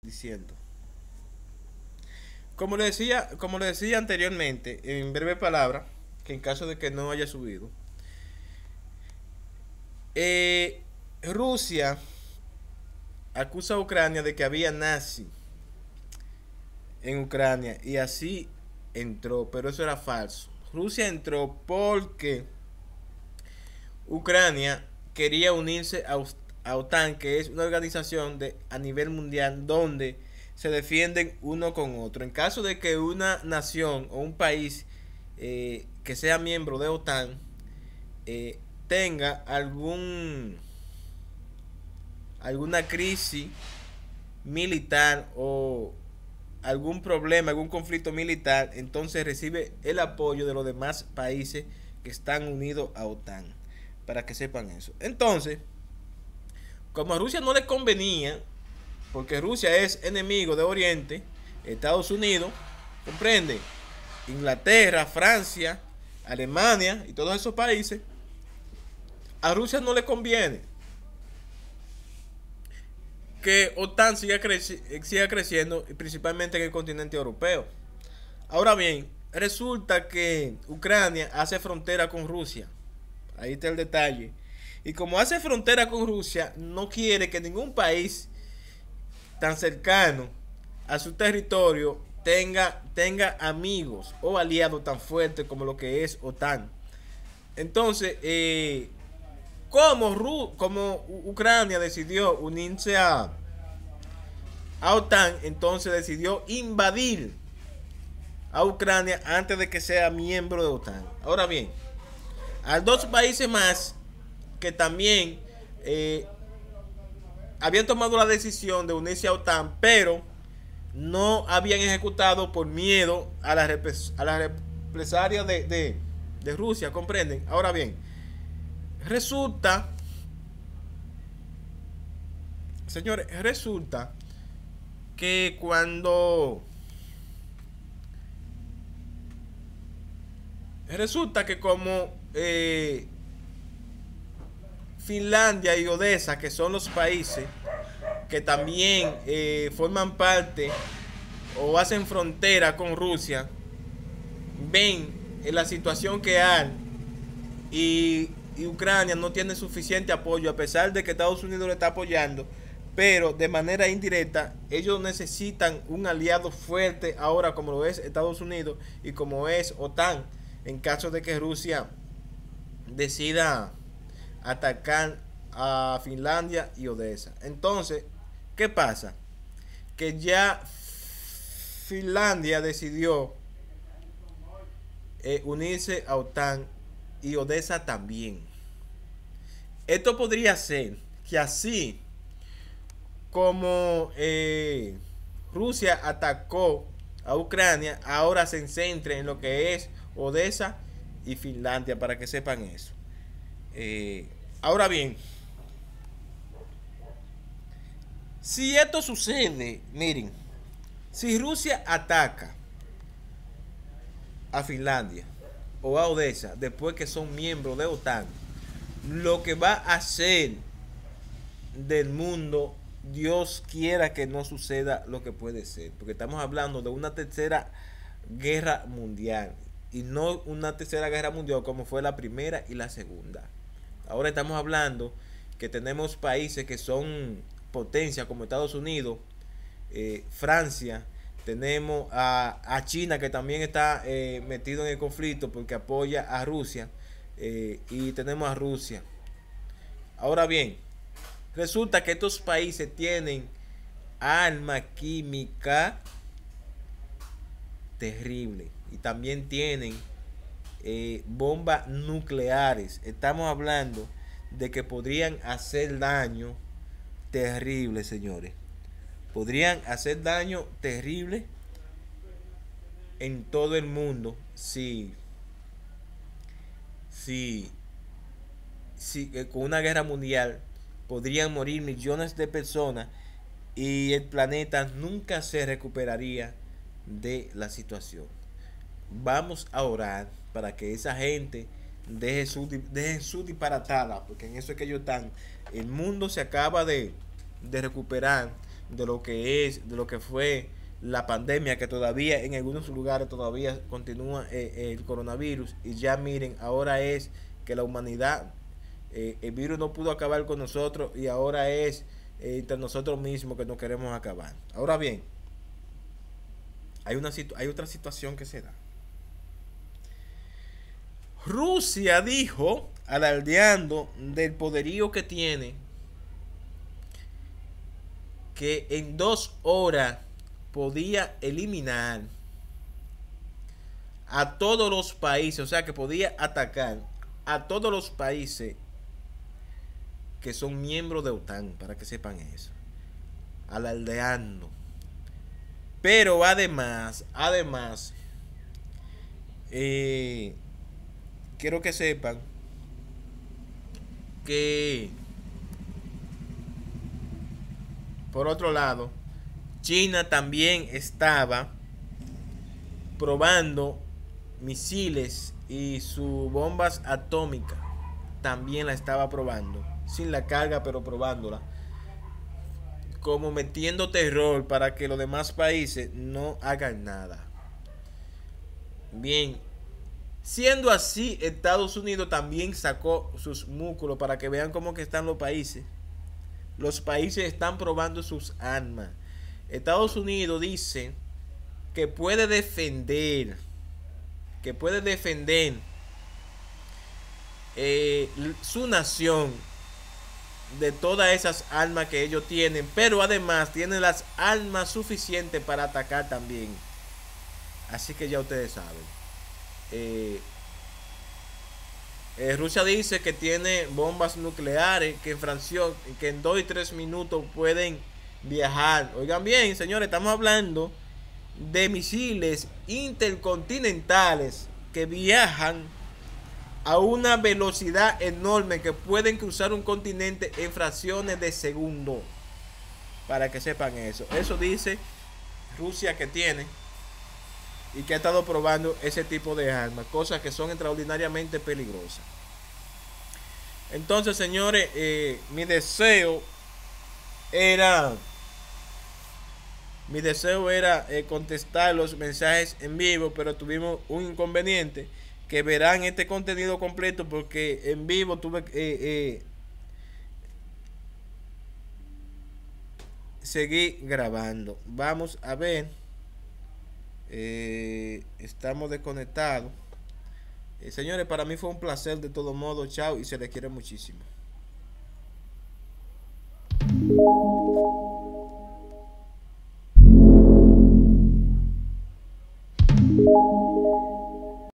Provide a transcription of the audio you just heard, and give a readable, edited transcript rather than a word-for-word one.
diciendo. Como le decía anteriormente, en breve palabra, que en caso de que no haya subido, eh, Rusia acusa a Ucrania de que había nazi en Ucrania y así entró, pero eso era falso. Rusia entró porque Ucrania quería unirse a OTAN, que es una organización a nivel mundial donde se defienden uno con otro. En caso de que una nación o un país que sea miembro de OTAN tenga alguna crisis militar o algún problema, algún conflicto militar, entonces recibe el apoyo de los demás países que están unidos a OTAN. Para que sepan eso. Entonces, como a Rusia no le convenía, porque Rusia es enemigo de Oriente, Estados Unidos, comprende, Inglaterra, Francia, Alemania y todos esos países, a Rusia no le conviene que OTAN siga creciendo, principalmente en el continente europeo. Ahora bien, resulta que Ucrania hace frontera con Rusia. Ahí está el detalle. Y como hace frontera con Rusia, no quiere que ningún país tan cercano a su territorio tenga amigos o aliados tan fuertes como lo que es OTAN. Entonces, como Ucrania decidió unirse a OTAN, entonces decidió invadir a Ucrania antes de que sea miembro de OTAN. Ahora bien, hay dos países más que también habían tomado la decisión de unirse a OTAN, pero no habían ejecutado por miedo a la represalia de Rusia, ¿comprenden? Ahora bien, resulta, señores, resulta que como Finlandia y Odessa, que son los países que también forman parte o hacen frontera con Rusia, ven en la situación que hay y Ucrania no tiene suficiente apoyo, a pesar de que Estados Unidos lo está apoyando, pero de manera indirecta ellos necesitan un aliado fuerte ahora, como lo es Estados Unidos y como es OTAN, en caso de que Rusia decida atacar a Finlandia y Odessa. Entonces, ¿qué pasa? Que ya Finlandia decidió unirse a OTAN y Odessa también. Esto podría ser que así como Rusia atacó a Ucrania, ahora se centre en lo que es Odessa y Finlandia, para que sepan eso. Ahora bien, si esto sucede, miren, si Rusia ataca a Finlandia o a Odessa después que son miembros de OTAN, lo que va a hacer del mundo, Dios quiera que no suceda lo que puede ser, porque estamos hablando de una tercera guerra mundial y no una tercera guerra mundial como fue la primera y la segunda. Ahora estamos hablando que tenemos países que son potencias como Estados Unidos, Francia, tenemos a China, que también está metido en el conflicto porque apoya a Rusia, y tenemos a Rusia. Ahora bien, resulta que estos países tienen arma química terrible y también tienen bombas nucleares. Estamos hablando de que podrían hacer daño terrible, señores. Podrían hacer daño terrible en todo el mundo si, con una guerra mundial podrían morir millones de personas y el planeta nunca se recuperaría de la situación. Vamos a orar para que esa gente deje su disparatada, porque en eso es que ellos están. El mundo se acaba de recuperar, de lo que es, de lo que fue la pandemia, que todavía en algunos lugares todavía continúa el coronavirus. Y ya miren, ahora es que la humanidad, el virus no pudo acabar con nosotros y ahora es entre nosotros mismos que nos queremos acabar. Ahora bien, hay otra situación que se da. Rusia dijo, alardeando del poderío que tiene, que en 2 horas podía eliminar a todos los países, o sea que podía atacar a todos los países que son miembros de OTAN, para que sepan eso, alardeando. Pero además, quiero que sepan que, por otro lado, China también estaba probando misiles y sus bombas atómicas. También la estaba probando, sin la carga, pero probándola, como metiendo terror para que los demás países no hagan nada. Bien, siendo así, Estados Unidos también sacó sus músculos para que vean cómo que están los países. Los países están probando sus armas. Estados Unidos dice que puede defender, su nación de todas esas armas que ellos tienen, pero además tienen las armas suficientes para atacar también. Así que ya ustedes saben. Rusia dice que tiene bombas nucleares que en 2 y 3 minutos pueden viajar. Oigan bien, señores, estamos hablando de misiles intercontinentales que viajan a una velocidad enorme, que pueden cruzar un continente en fracciones de segundo. Para que sepan eso. Eso dice Rusia que tiene y que ha estado probando ese tipo de armas, cosas que son extraordinariamente peligrosas. Entonces, señores, mi deseo era contestar los mensajes en vivo, pero tuvimos un inconveniente, que verán este contenido completo porque en vivo seguí grabando. Vamos a ver. Estamos desconectados. Señores, para mí fue un placer de todo modo. Chao y se les quiere muchísimo.